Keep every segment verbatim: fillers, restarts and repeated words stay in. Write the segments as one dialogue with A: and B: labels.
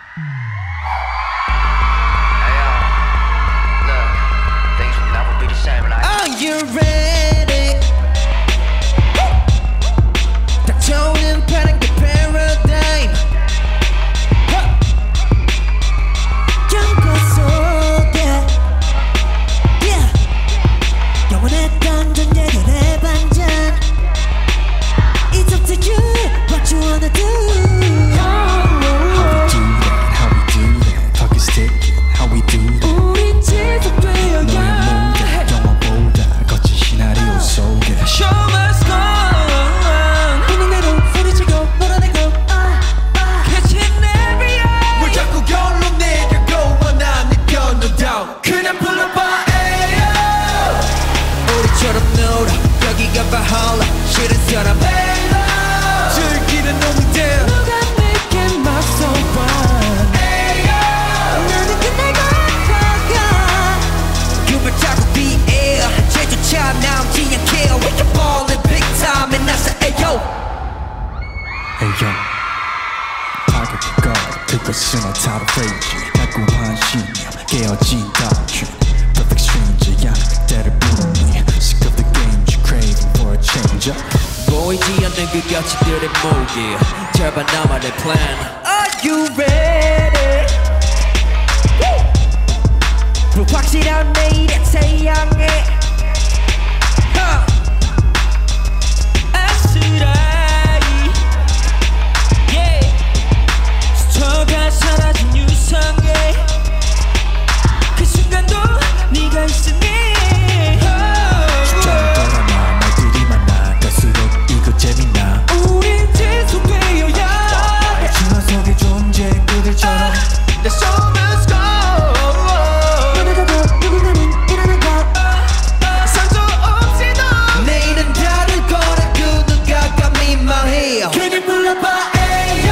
A: Are you ready? 닥쳐오는 파란 그 paradigm. 영광 속에 yeah. 영원했던 전쟁의 반전. It's up to you, what you wanna do.
B: How we do that, how we do that. Talk is sticky, how we do that.
A: 우린 지속되어야
B: Show must go on.
A: 본능대로 소리치고 놀아내고
B: Catching every eye.
A: 뭘 자꾸 결론 내려고 원하는 건 no doubt. 그냥 불러봐 에이요. 우리처럼 놀아 여기가 바할라 싫은 사람 헤일러 즐기는 놈이 돼 누가 내게 맞서봐 에이요. 나는 끝내고 가가 그말 자꾸 비해 제조차 남지 않게 We can ball it big time and that's a ayo.
B: Ayo. 파격과 그것은 어타로 페이지 달콤한 신념 깨어진 다준 Perfect stranger야 때를 부르니 Sick of the games you craving for a change up.
A: 보이지 않는 그 가치들의 목이 제발 나만의 plan. Are you ready? 불확실한 내일의 태양에 아스라이 yeah. 스쳐가 사라진 유성에 그 순간도 네가 있으니
B: 쉽지 않은 거라나 말들이 많아 갈수록 이거 재밌나
A: 우린 지속되어야 해
B: 진화 속의 존재 그들처럼
A: The show must go. 누구가도 누군가는 일어나고 상처 없이도 내일은 다를 거라 그 누가가 민망해요. 괜히 불러봐 에이요.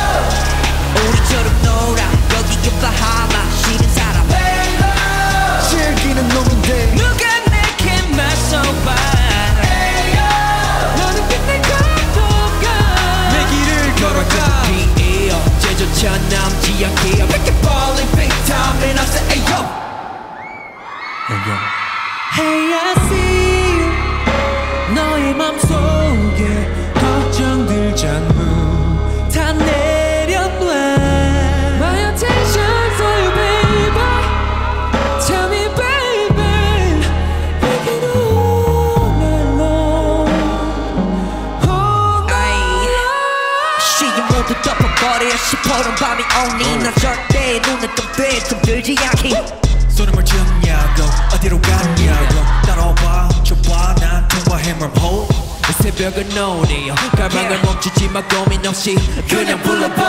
A: 우리처럼 놀아 여기가 바하마 싫은 사람 헤일러 즐기는 놈인데 누가 내게 맞서봐 에이요. 너는 끝내 가도가 내 길을 걸어가 비에요 제조차 남지 않게 We can ball it big time and I say ayo.
B: Ayo.
A: Hey I see you 너의 맘속에 걱정들 전부 다 내려놔 My attention for you baby Tell me baby We can all night long All night long 시계 모두 덮어버려 싶어는 밤이 오니 난 절대 눈을 감되 잠들지 않게
B: 손을 뭘 쥐었냐고 어디로 갔냐고 따라와 훔쳐봐 난 통과해 뭘 hold
A: 새벽은 오네요 가방을 멈추지 마 고민 없이 그냥 불러봐